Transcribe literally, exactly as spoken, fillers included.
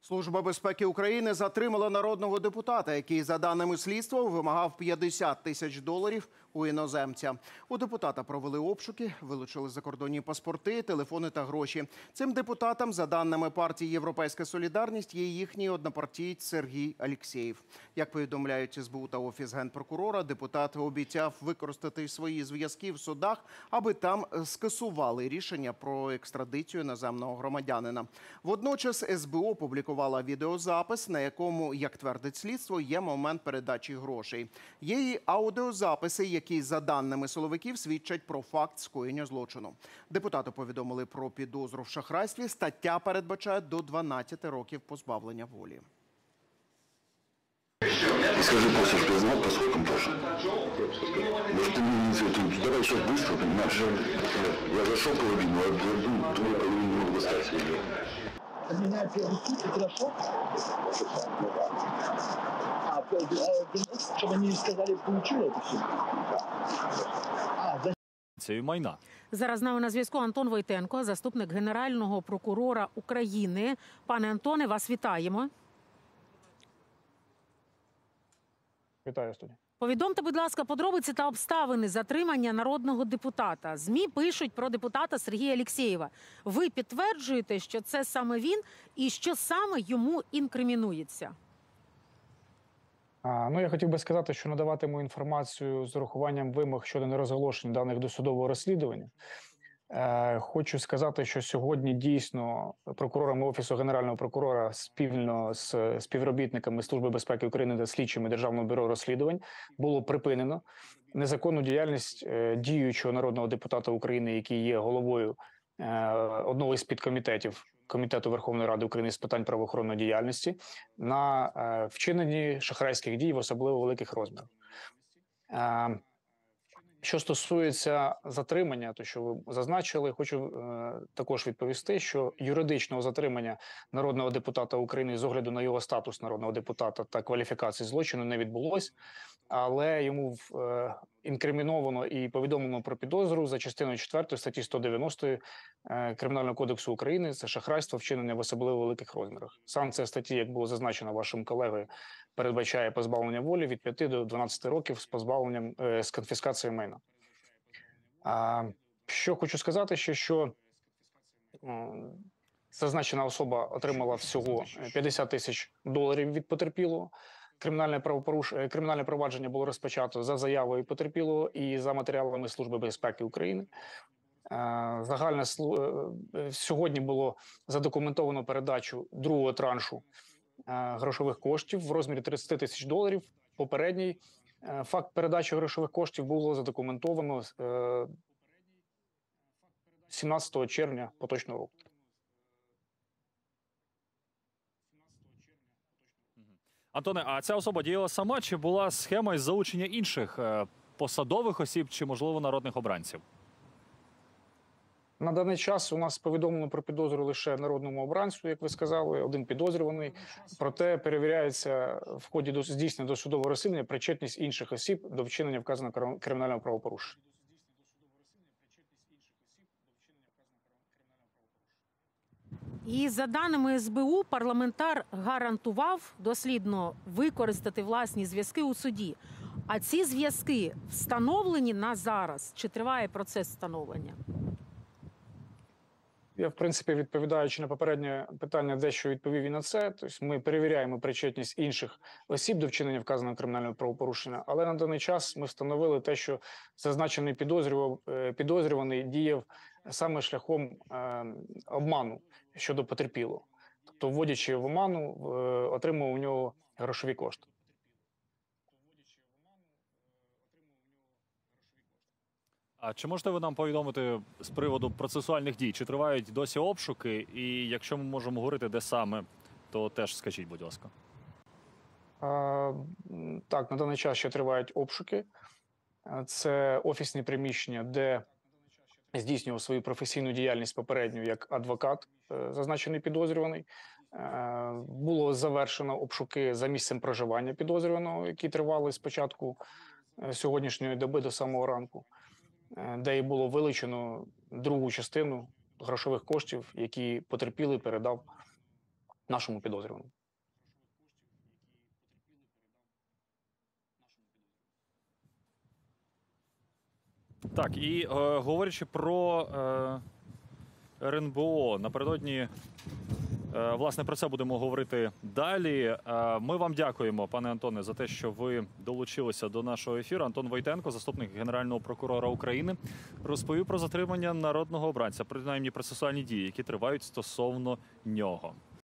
Служба безпеки України затримала народного депутата, який, за даними слідства, вимагав п'ятдесят тисяч доларів у іноземця. У депутата провели обшуки, вилучили закордонні паспорти, телефони та гроші. Цим депутатам, за даними партії «Європейська солідарність», є їхній однопартієць Сергій Алєксєєв. Як повідомляють ес бе у та Офіс Генпрокурора, депутат обіцяв використати свої зв'язки в судах, аби там скасували рішення про екстрадицію іноземного громадянина. Водночас ес бе у опублікувала відеозапис, на якому, як твердить слідство, є момент передачі грошей. Є і аудіозаписи, які, за даними силовиків, свідчать про факт скоєння злочину. Депутату повідомили про підозру в шахрайстві. Стаття передбачає до дванадцяти років позбавлення волі. Скажи просто, что я знал по срокам тоже. Может, ты мне не советуешь? Давай сейчас быстро, понимаешь? Я зашел половину, а другую половину не могу достать себе. Менять руки, хорошо? А, чтобы они сказали, получил это все? А, за... Це майна. Зараз з нами на зв'язку Антон Войтенко, заступник Генерального прокурора України. Пане Антоне, вас вітаємо. Вітаю, студія. Повідомте, будь ласка, подробиці та обставини затримання народного депутата. ЗМІ пишуть про депутата Сергія Алєксєєва. Ви підтверджуєте, що це саме він і що саме йому інкримінується? А, ну, я хотів би сказати, що надаватиму інформацію з урахуванням вимог щодо нерозголошення даних досудового розслідування. Е, хочу сказати, що сьогодні дійсно прокурорами Офісу Генерального прокурора спільно з співробітниками Служби безпеки України та слідчими Державного бюро розслідувань було припинено незаконну діяльність е, діючого народного депутата України, який є головою е, одного із підкомітетів Комітету Верховної Ради України з питань правоохоронної діяльності на е, вчиненні шахрайських дій в особливо великих розмірах. Е, Що стосується затримання, то що ви зазначили, хочу е, також відповісти, що юридичного затримання народного депутата України з огляду на його статус народного депутата та кваліфікації злочину не відбулось, але йому е, інкриміновано і повідомлено про підозру за частиною четвертої статті сто дев'яносто е, Кримінального кодексу України. Це шахрайство, вчинення в особливо великих розмірах. Санкція статті, як було зазначено вашим колегою, передбачає позбавлення волі від п'яти до дванадцяти років з позбавленням, е, з конфіскацією майна. А, що хочу сказати ще, що е, зазначена особа отримала всього п'ятдесят тисяч доларів від потерпілого. Кримінальне правопоруш... Кримінальне провадження було розпочато за заявою потерпілого і за матеріалами Служби безпеки України. Е, загальне е, сьогодні було задокументовано передачу другого траншу грошових коштів в розмірі тридцять тисяч доларів. Попередній факт передачі грошових коштів було задокументовано сімнадцятого червня поточного року. Антоне, а ця особа діяла сама, чи була схема із залучення інших посадових осіб, чи, можливо, народних обранців? На даний час у нас повідомлено про підозру лише народному обранцю, як ви сказали, один підозрюваний. Проте перевіряється в ході до здійснення досудового розслідування причетність інших осіб до вчинення вказаного кримінального правопорушення. І за даними ес бе у, парламентар гарантував дослідно використати власні зв'язки у суді. А ці зв'язки встановлені на зараз? Чи триває процес встановлення? Я, в принципі, відповідаючи на попереднє питання, дещо відповів і на це. Тобто ми перевіряємо причетність інших осіб до вчинення вказаного кримінального правопорушення, але на даний час ми встановили те, що зазначений підозрюваний діяв саме шляхом е, обману щодо потерпілого. Тобто, вводячи в оману, е, отримав у нього грошові кошти. А чи можете ви нам повідомити з приводу процесуальних дій? Чи тривають досі обшуки? І якщо ми можемо говорити, де саме, то теж скажіть, будь ласка. А, так, на даний час ще тривають обшуки. Це офісні приміщення, де здійснював свою професійну діяльність попередню як адвокат, зазначений підозрюваний. Було завершено обшуки за місцем проживання підозрюваного, які тривали з початку сьогоднішньої доби до самого ранку, де і було вилучено другу частину грошових коштів, які потерпілий передав нашому підозрюваному. Так, і е, говорячи про е, РНБО, напередодні, е, власне, про це будемо говорити далі. Е, ми вам дякуємо, пане Антоне, за те, що ви долучилися до нашого ефіру. Антон Войтенко, заступник Генерального прокурора України, розповів про затримання народного обранця, принаймні процесуальні дії, які тривають стосовно нього.